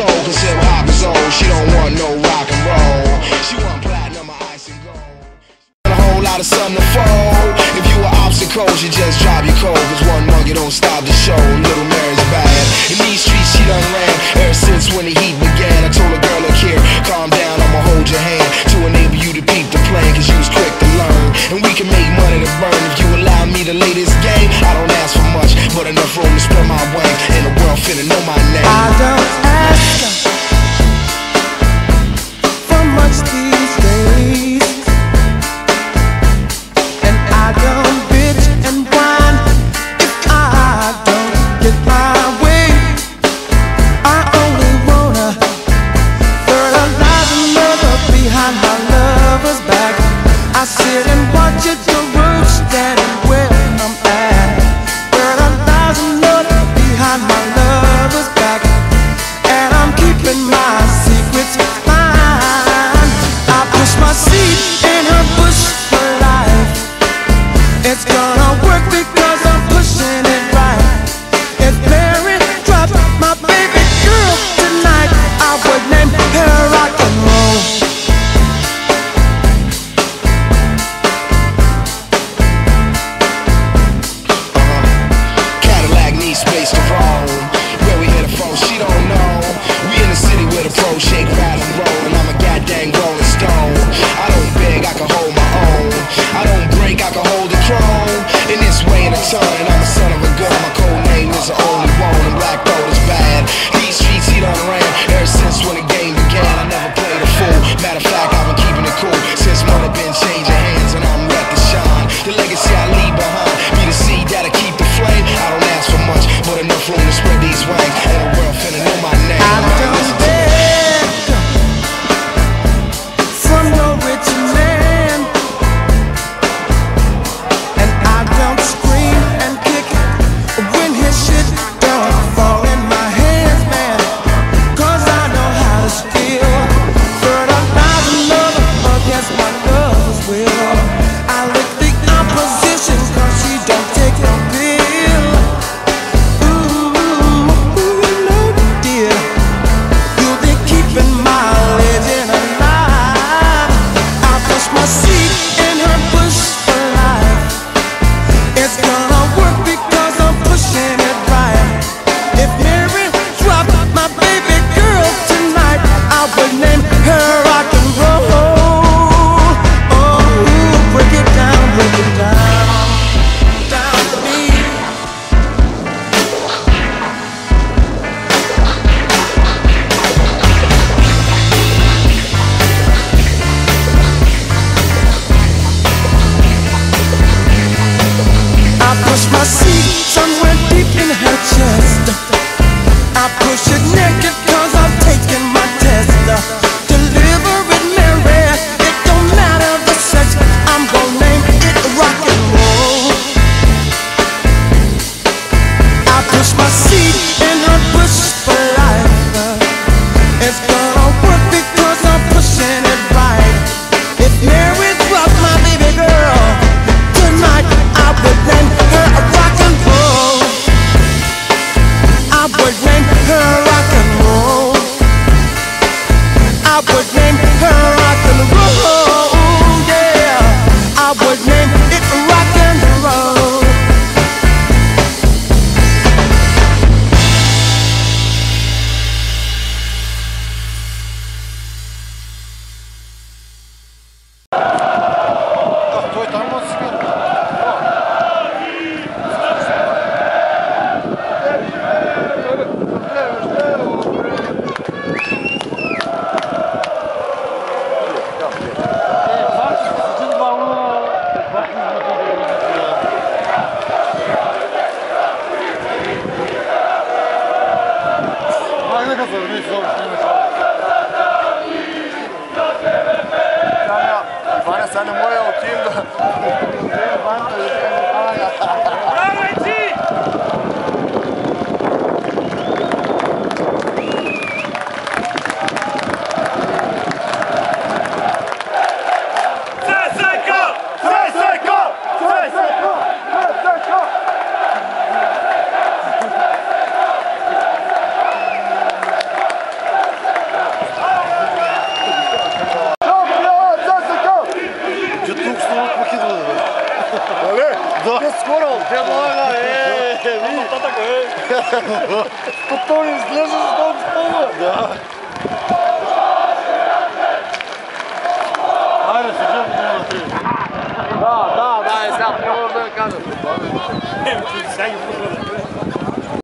soul, cause hip hop is old. She don't want no rock and roll. She want platinum or ice and gold. A whole lot of sun to fold. If you were obstacles, you just drop your cold. Cause one monkey don't stop the show. Little Mary's bad. In these streets she done ran ever since when the heat began. I told a girl, look here, calm down, I'ma hold your hand to enable you to peep the plan. Cause you was quick to learn, and we can make money to burn. If you allow me to lay this game, I don't ask for much, but enough room to spread my wings. And the world finna know my name. I don't ask for much these days, and I don't bitch and whine if I don't get my way. I only wanna fertilize another behind my lover's back. I sit and watch it the road standing where I'm at. Fertilize another behind my lover's back, and I'm keeping my secrets fine. I push my seed in her bush for life. It's gonna work because I'm pushing it right. If Mary dropped my baby girl tonight, I would name her rock and roll. Cadillac needs space to roam. Where we hit a phone, she don't know. We in the city with a pro, shake, rattle, and roll. And I'm a goddamn rolling stone. I don't beg, I can hold my own. I don't break, I can hold the chrome. In this way in a ton, and I'm a son of a gun. My code name is the only one, and black gold is bad. These streets he done ran ever since when the game began. I never played a fool. Matter of fact, I've been keeping it cool since money been changing hands, and I'm ready to shine. The legacy I leave behind be the seed that'll keep the flame. I don't ask for much, but enough room to spread these wings. And the world finna know my name. I don't beg from no rich man, and I don't scream and kick when his shit don't fall in my hands, man. Cause I know how to steal, fertilize another against my lover's will. I lick the opposition cause she don't take no pill. Ooh, you know, dear, you'll be keeping my legend alive. I push my seed in her bush for life. It's gonna work because I'm pushing it right. If Mary dropped my baby girl tonight, I would name her rock and roll. Oh, break it down down to me. I push my seat somewhere deep in her chest. I push it naked cause I'm taking my test. Deliver it, Mary, it don't matter the sex. I'm gonna name it rock and roll. I push my seed in her bush for life. It's gonna work because I'm pushing it right. If Mary dropped my baby girl tonight, I would name her a rock and roll. I would name her rock and roll. I would name her rock and roll. Yeah, I would name it rock and roll. Vanja, sad ne moja u tim da... покинули. Нали? Да, скоро, те блага, ви. То не изглежда за толкова. Да. Айде, седем на 3. Да, сега, не може да я кажа. Сега ги пускаме.